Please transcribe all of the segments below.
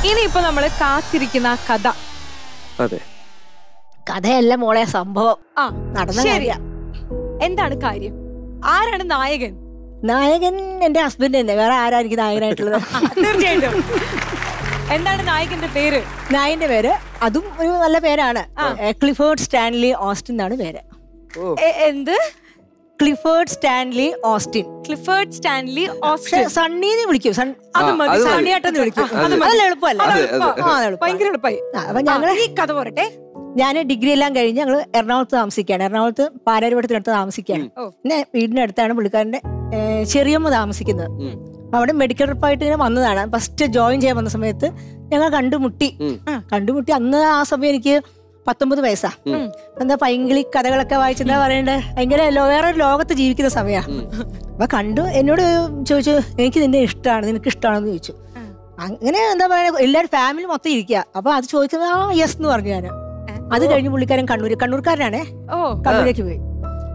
ഇനിയിപ്പോ നമ്മള് കാത്തിരിക്കുന്ന കഥ. അതെ, കഥയല്ല മോളെ, സംഭവം നടന്ന കാര്യം. എന്താണ് കാര്യം? ആരാണ് നായകൻ? നായകൻ എന്റെ ഹസ്ബൻഡ് തന്നെ, വേറെ ആരാ എനിക്ക് നായകനായിട്ടുള്ളത്? തീർച്ചയായിട്ടും. എന്താണ് നായകന്റെ പേര്? നായകന്റെ പേര് അതും ഒരു നല്ല പേരാണ്, ക്ലിഫോർഡ് സ്റ്റാൻലി ഓസ്റ്റിൻ എന്നാണ് പേര്. എന്ത്? Clifford Stanley Austin. Clifford Stanley Austin. സണ്ണീന്ന് വിളിക്കും, സണ്ണിയാട്ടെന്ന് വിളിക്കും. അതല്ല എളുപ്പമല്ല, ഭയങ്കര എളുപ്പമായി. അപ്പൊ ഞങ്ങള് ഈ കഥ പോരട്ടെ. ഞാൻ ഡിഗ്രി എല്ലാം കഴിഞ്ഞ് ഞങ്ങൾ എറണാകുളത്ത് താമസിക്കുകയാണ്. എറണാകുളത്ത് പാലാരിവട്ടത്തിനടുത്ത് താമസിക്കുകയാണ്. പിന്നെ വീടിനടുത്താണ് പുള്ളിക്കാരന്റെ ചെറിയമ്മ താമസിക്കുന്നത്. അവിടെ മെഡിക്കൽ റെപ്പായിട്ട് ഇങ്ങനെ വന്നതാണ്. ഫസ്റ്റ് ജോയിൻ ചെയ്യാൻ വന്ന സമയത്ത് ഞങ്ങൾ കണ്ടുമുട്ടി. അന്ന് ആ സമയം എനിക്ക് 19 വയസ്സാ. എന്താ പൈങ്കിളി കഥകളൊക്കെ വായിച്ചെന്താ പറയണ്ടേ, ഭയങ്കര വേറെ ലോകത്ത് ജീവിക്കുന്ന സമയമാണ്. അപ്പൊ കണ്ടു, എന്നോട് ചോദിച്ചു എനിക്ക് നിന്നെ ഇഷ്ടമാണ്, നിനക്ക് ഇഷ്ടമാണെന്ന് ചോദിച്ചു. അങ്ങനെ എന്താ പറയുക, എല്ലാവരും ഫാമിലി മൊത്തം ഇരിക്കുക. അപ്പൊ അത് ചോദിക്കുന്നത് യെസ് എന്ന് പറഞ്ഞു ഞാൻ. അത് കഴിഞ്ഞ് പുള്ളിക്കാരൻ കണ്ണൂർക്കാരനാണേ, കണ്ണൂരേക്ക് പോയി.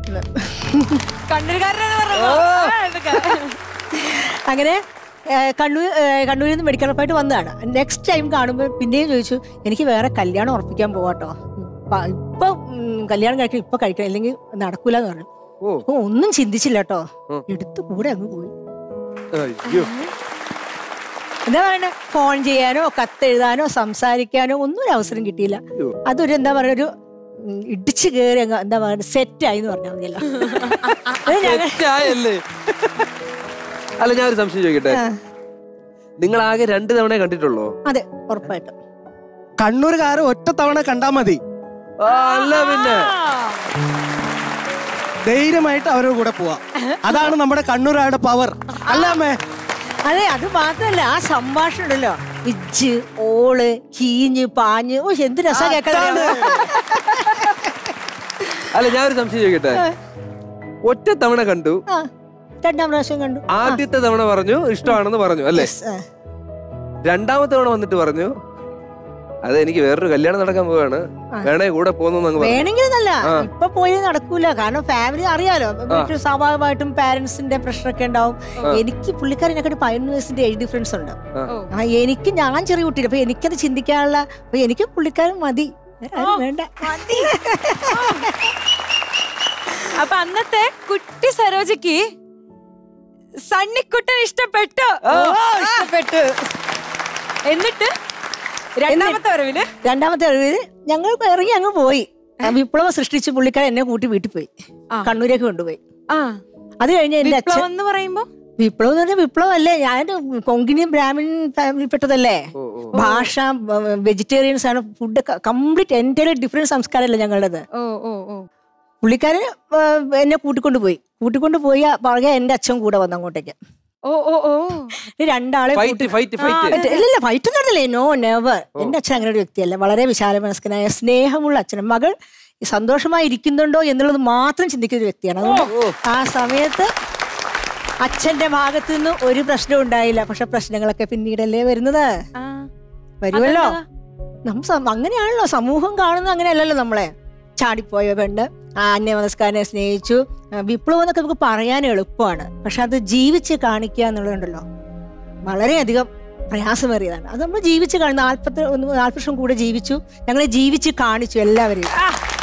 അങ്ങനെ കണ്ണൂരിൽ നിന്ന് മെഡിക്കൽ റെപ്പായിട്ട് വന്നതാണ്. നെക്സ്റ്റ് ടൈം കാണുമ്പോൾ പിന്നെയും ചോദിച്ചു എനിക്ക് വേറെ കല്യാണം ഉറപ്പിക്കാൻ പോവാട്ടോ, ഇപ്പൊ കല്യാണം കഴിക്കണം, ഇപ്പൊ കഴിക്കണം, അല്ലെങ്കിൽ നടക്കൂലെന്ന് പറഞ്ഞു. അപ്പൊ ഒന്നും ചിന്തിച്ചില്ല കേട്ടോ, എടുത്ത് കൂടെ അങ്ങ് പോയി. എന്താ പറയണേ, ഫോൺ ചെയ്യാനോ കത്തെഴുതാനോ സംസാരിക്കാനോ ഒന്നും ഒരു അവസരം കിട്ടിയില്ല. അതൊരു എന്താ പറയുക, ഒരു ഇടിച്ചു കയറി അങ്ങ് എന്താ പറയുക സെറ്റായി എന്ന് പറഞ്ഞാൽ മതിയല്ലോ. അല്ല, ഞാൻ ഒരു സംശയം ചോദിക്കട്ടെ, നിങ്ങൾ ആകെ 2 തവണ കണ്ടിട്ടുള്ളൂ? അതെ, ഉറപ്പായിട്ടും. കണ്ണൂരുകാര് ഒറ്റ തവണ കണ്ടാ മതി, അല്ല പിന്നെ ധൈര്യമായിട്ട് അവരുടെ കൂടെ പോവാ. അതാണ് നമ്മുടെ കണ്ണൂരുകാരുടെ പവർ, അല്ലേ? അതെ, അത് മാത്രല്ല ആ സംഭാഷണം ഉണ്ടല്ലോ, ഇജ്ജ് ഓള് കീഞ്ഞ് പാഞ്ഞ്, ഓ എന്ത് രസം കേൾക്കാൻ. അല്ല, ഞാൻ ഒരു സംശയം ചോദിക്കട്ടെ, ഒറ്റ തവണ കണ്ടു, 2ാം പ്രാവശ്യം കണ്ടു. ആദ്യത്തെ തവണ പറഞ്ഞു ഇഷ്ടമാണെന്ന് പറഞ്ഞു അല്ലേ, 2ാമത്തെ തവണ വന്നിട്ട് പറഞ്ഞു അത് എനിക്ക് വേറൊരു കല്യാണം നടക്കാൻ പോവാണ്, വേണേ കൂടെ പോകുന്നു. വേണമെങ്കിലല്ല, ഇപ്പൊ പോയി നടക്കൂല, കാരണം ഫാമിലി അറിയാലോ, സ്വാഭാവികമായിട്ടും പാരന്റ്സിന്റെ പ്രഷറൊക്കെ ഉണ്ടാവും. എനിക്ക് പുള്ളിക്കാരനെക്കാട്ട് 11 വയസ്സിന്റെ ഏജ് ഡിഫറൻസ് ഉണ്ട്. എനിക്ക് ഞാൻ ചെറിയ കുട്ടിയില്ല, അപ്പൊ എനിക്കത് ചിന്തിക്കാനുള്ള, അപ്പൊ എനിക്ക് പുള്ളിക്കാരൻ മതി, വേണ്ട. അപ്പൊ അന്നത്തെ കുട്ടി സരോജയ്ക്ക് സണ്ണിക്കുട്ടൻ ഇഷ്ടപ്പെട്ടു. എന്നിട്ട് രണ്ടാമത്തെ വരവില് ഞങ്ങൾ ഇറങ്ങി അങ്ങ് പോയി. വിപ്ലവം സൃഷ്ടിച്ച് പുള്ളിക്കാരൻ എന്നെ കൂട്ടി വീട്ടിൽ പോയി, കണ്ണൂരേക്ക് കൊണ്ടുപോയി. അത് കഴിഞ്ഞ് എന്റെ അച്ഛൻ എന്ന് പറയുമ്പോ, വിപ്ലവം എന്ന് പറഞ്ഞാൽ വിപ്ലവം അല്ലേ, ഞാൻ കൊങ്കിണി ബ്രാഹ്മിൻ ഫാമിലിപ്പെട്ടതല്ലേ. ഭാഷ വെജിറ്റേറിയൻസ് ആണ്, ഫുഡ് കംപ്ലീറ്റ് എൻറ്റയർലി ഡിഫറെന്റ് സംസ്കാരമല്ലേ ഞങ്ങളുടേത്. പുള്ളിക്കാരൻ എന്നെ കൂട്ടിക്കൊണ്ടുപോയി പുറകെ എന്റെ അച്ഛൻ കൂടെ വന്നു അങ്ങോട്ടേക്ക്. രണ്ടാളെ ഇല്ല, ഫൈറ്റ് നടന്നില്ലേ, നോ നെവർ. എന്റെ അച്ഛൻ അങ്ങനെ ഒരു വ്യക്തിയല്ല, വളരെ വിശാല മനസ്കനായ സ്നേഹമുള്ള അച്ഛനും മകൾ സന്തോഷമായി ഇരിക്കുന്നുണ്ടോ എന്നുള്ളത് മാത്രം ചിന്തിക്കുന്ന ഒരു വ്യക്തിയാണ്. അതുകൊണ്ട് ആ സമയത്ത് അച്ഛന്റെ ഭാഗത്തു നിന്ന് ഒരു പ്രശ്നം ഉണ്ടായില്ല. പക്ഷെ പ്രശ്നങ്ങളൊക്കെ പിന്നീടല്ലേ വരുന്നത്, വരുമല്ലോ. അങ്ങനെയാണല്ലോ സമൂഹം കാണുന്നത്, അങ്ങനെയല്ലല്ലോ നമ്മളെ. ചാടിപ്പോയ പെണ്ണ് അന്യമതസ്കാരനെ സ്നേഹിച്ചു, വിപ്ലവം എന്നൊക്കെ നമുക്ക് പറയാൻ എളുപ്പമാണ്, പക്ഷെ അത് ജീവിച്ച് കാണിക്കുക എന്നുള്ളതുണ്ടല്ലോ വളരെയധികം പ്രയാസമേറിയതാണ്. അത് നമ്മൾ ജീവിച്ച് കാണും. 40 വർഷം കൂടെ ജീവിച്ചു, ഞങ്ങളെ ജീവിച്ച് കാണിച്ചു എല്ലാവരെയും.